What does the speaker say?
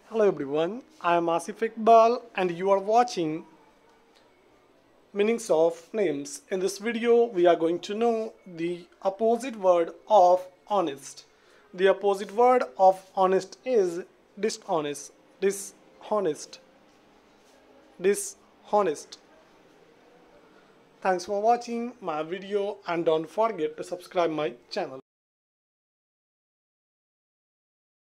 Hello everyone, I am Asif Iqbal and you are watching Meanings of Names. In this video we are going to know the opposite word of honest. The opposite word of honest is dishonest. Dishonest. Dishonest. Thanks for watching my video and don't forget to subscribe my channel.